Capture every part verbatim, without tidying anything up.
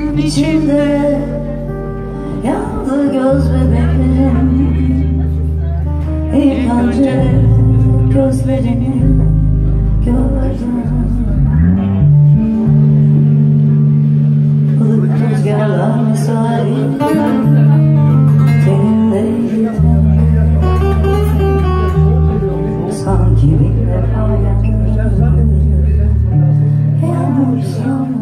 içinde yandı göz bebeklerim. İlk önce gözlerini gördüm. Ilık rüzgarlar misali tenimdeydi. Sanki bir defa yandım. Yanırsam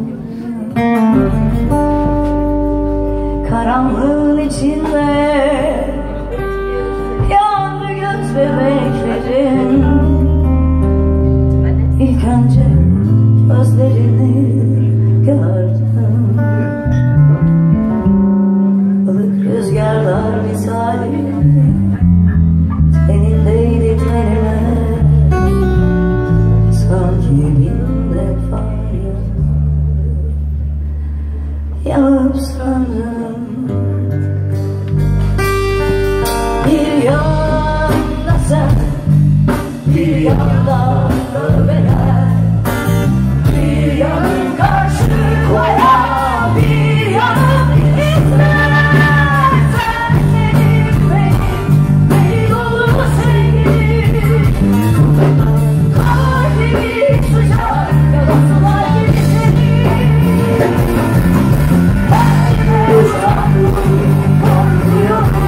karanlığın içinde yandı göz bebeklerin. İlk önce gözlerini gördüm. Ilık rüzgarlar misali tenindeydi tenime. Sanki bir defa yanıp sandım. Bir yanda sen, bir yanda öbeler, bir yanım karşı koya, bir yanım izler. Sen benim, benim, benim dolu sevgilim. Kalbimi sıcak yarasılar gibi senin. Ben sandım, korkuyorum.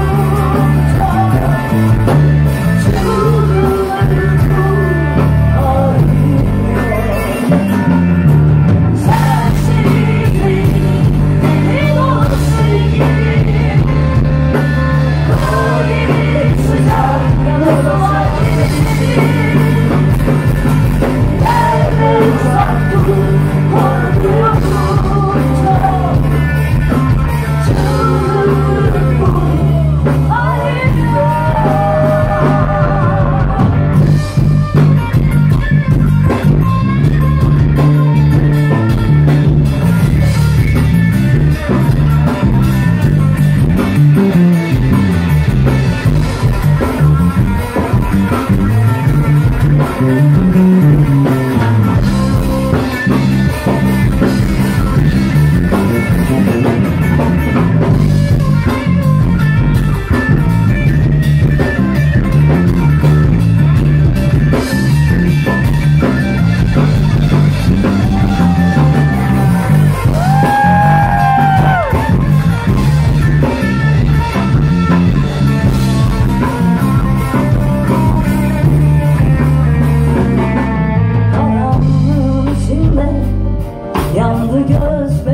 Yandı göz